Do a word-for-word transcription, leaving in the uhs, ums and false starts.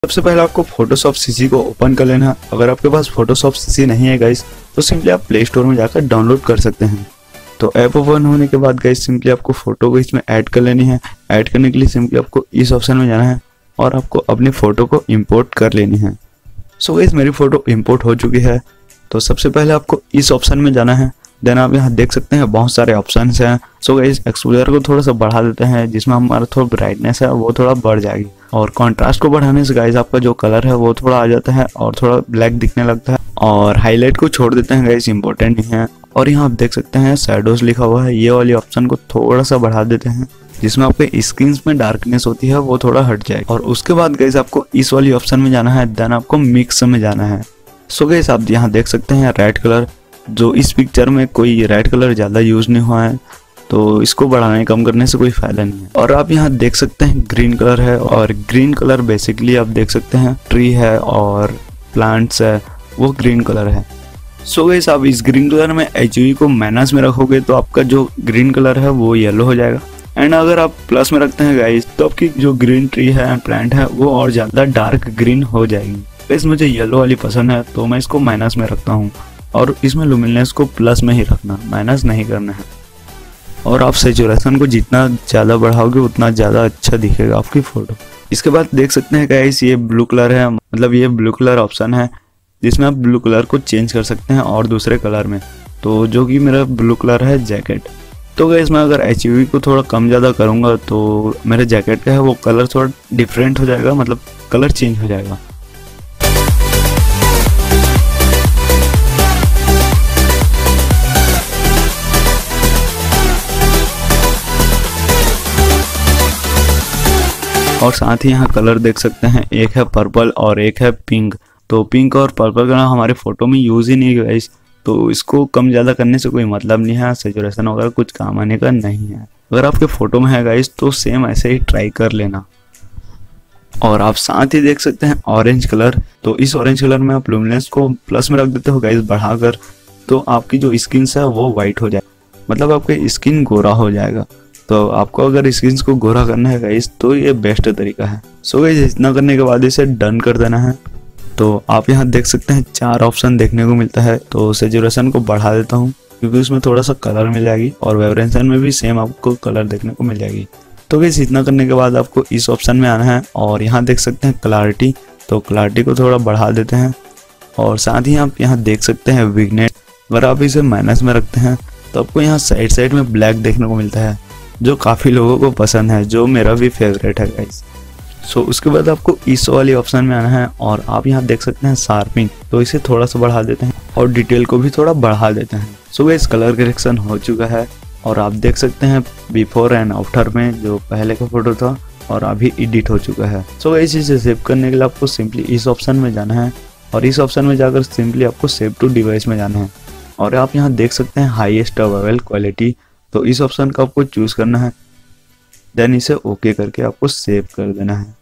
सबसे पहले आपको फोटोशॉप सीसी को ओपन कर लेना है। अगर आपके पास फोटोशॉप सीसी नहीं है गाइस तो सिंपली आप प्ले स्टोर में जाकर डाउनलोड कर सकते हैं। तो ऐप ओपन होने के बाद गाइस सिंपली आपको फोटो को इसमें ऐड कर लेनी है। ऐड करने के लिए सिंपली आपको इस ऑप्शन में जाना है और आपको अपनी फ़ोटो को इंपोर्ट कर लेनी है। सो गाइस मेरी फ़ोटो इंपोर्ट हो चुकी है। तो सबसे पहले आपको इस ऑप्शन में जाना है। देन आप यहाँ देख सकते हैं बहुत सारे ऑप्शंस हैं। सो गाइस एक्सपोजर को थोड़ा सा बढ़ा देते हैं जिसमें हमारा थोड़ा ब्राइटनेस है वो थोड़ा बढ़ जाएगी। और कॉन्ट्रास्ट को बढ़ाने से गाइस आपका जो कलर है वो थोड़ा आ जाता है और थोड़ा ब्लैक दिखने लगता है। और हाईलाइट को छोड़ देते हैं गाइस, इंपॉर्टेंट नहीं है। और यहाँ आप देख सकते हैं शैडोज लिखा हुआ है, ये वाली ऑप्शन को थोड़ा सा बढ़ा देते हैं जिसमें आपके स्किन में डार्कनेस होती है वो थोड़ा हट जाए। और उसके बाद गाइस आपको इस वाली ऑप्शन में जाना है। देन आपको मिक्स में जाना है। सो गाइस आप यहाँ देख सकते हैं रेड कलर, जो इस पिक्चर में कोई रेड कलर ज़्यादा यूज नहीं हुआ है तो इसको बढ़ाने कम करने से कोई फायदा नहीं है। और आप यहाँ देख सकते हैं ग्रीन कलर है और ग्रीन कलर बेसिकली आप देख सकते हैं ट्री है और प्लांट्स है वो ग्रीन कलर है। सो गाइस आप इस ग्रीन कलर में एच यू वी को माइनस में रखोगे तो आपका जो ग्रीन कलर है वो येलो हो जाएगा। एंड अगर आप प्लस में रखते हैं गाइस तो आपकी जो ग्रीन ट्री है प्लांट है वो और ज़्यादा डार्क ग्रीन हो जाएगी। गाइस मुझे येलो वाली पसंद है तो मैं इसको माइनस में रखता हूँ और इसमें लुमिनस को प्लस में ही रखना, माइनस नहीं करना है। और आप सैचुरेशन को जितना ज़्यादा बढ़ाओगे उतना ज़्यादा अच्छा दिखेगा आपकी फ़ोटो। इसके बाद देख सकते हैं गाइस ये ब्लू कलर है, मतलब ये ब्लू कलर ऑप्शन है जिसमें आप ब्लू कलर को चेंज कर सकते हैं और दूसरे कलर में। तो जो कि मेरा ब्लू कलर है जैकेट। तो गाइस मैं अगर एच यू वी को थोड़ा कम ज़्यादा करूँगा तो मेरे जैकेट का है वो कलर थोड़ा डिफरेंट हो जाएगा, मतलब कलर चेंज हो जाएगा। और साथ ही यहाँ कलर देख सकते हैं, एक है पर्पल और एक है पिंक। तो पिंक और पर्पल का हमारे फोटो में यूज़ ही नहीं है गाइस, तो इसको कम ज़्यादा करने से कोई मतलब नहीं है, सैचुरेशन वगैरह कुछ काम आने का नहीं है। अगर आपके फ़ोटो में है गाइस तो सेम ऐसे ही ट्राई कर लेना। और आप साथ ही देख सकते हैं ऑरेंज कलर। तो इस ऑरेंज कलर में आप लुमिनेंस को प्लस में रख देते हो गाइस बढ़ाकर, तो आपकी जो स्किन है वो वाइट हो जाए, मतलब आपके स्किन गोरा हो जाएगा। तो आपको अगर स्किन को गोरा करना है गाइस तो ये बेस्ट तरीका है। सो गाइस इतना करने के बाद इसे डन कर देना है। तो आप यहाँ देख सकते हैं चार ऑप्शन देखने को मिलता है। तो सैचुरेशन को बढ़ा देता हूँ क्योंकि उसमें थोड़ा सा कलर मिल जाएगी और वाइब्रेशन में भी सेम आपको कलर देखने को मिल जाएगी। तो गाइस इतना करने के बाद आपको इस ऑप्शन में आना है और यहाँ देख सकते हैं क्लैरिटी। तो क्लैरिटी को थोड़ा बढ़ा देते हैं और साथ ही आप यहाँ देख सकते हैं विग्नेट। अगर आप इसे माइनस में रखते हैं तो आपको यहाँ साइड साइड में ब्लैक देखने को मिलता है जो काफ़ी लोगों को पसंद है, जो मेरा भी फेवरेट है गाइस। सो so, उसके बाद आपको इस वाली ऑप्शन में आना है और आप यहाँ देख सकते हैं शार्पिंग। तो इसे थोड़ा सा बढ़ा देते हैं और डिटेल को भी थोड़ा बढ़ा देते हैं। सो गाइस कलर करेक्शन हो चुका है और आप देख सकते हैं बिफोर एंड आफ्टर में जो पहले का फोटो था और अभी एडिट हो चुका है। सो गाइस इसे सेव करने के लिए आपको सिंपली इस ऑप्शन में जाना है और इस ऑप्शन में जाकर सिंपली आपको सेव टू डिवाइस में जाना है। और आप यहाँ देख सकते हैं हाईएस्ट अवेलेबल क्वालिटी, तो इस ऑप्शन का आपको चूज़ करना है। देन इसे ओके करके आपको सेव कर देना है।